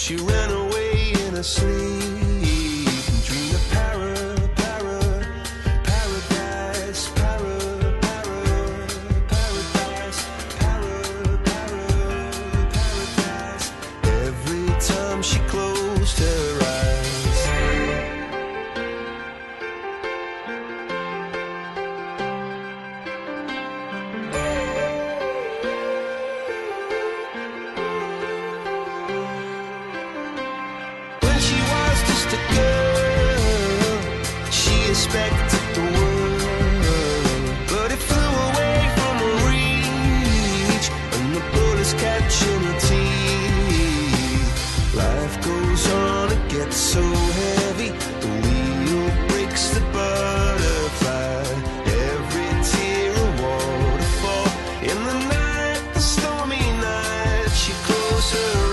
She ran away in her sleep and dreamed of paradise, paradise. Every time she closed her eyes. When she was just a girl, she expected the world, but it flew away from her reach, and the bullets catching her teeth. Life goes on, it gets so heavy, the wheel breaks the butterfly. Every tear a waterfall. In the night, the stormy night, she closed her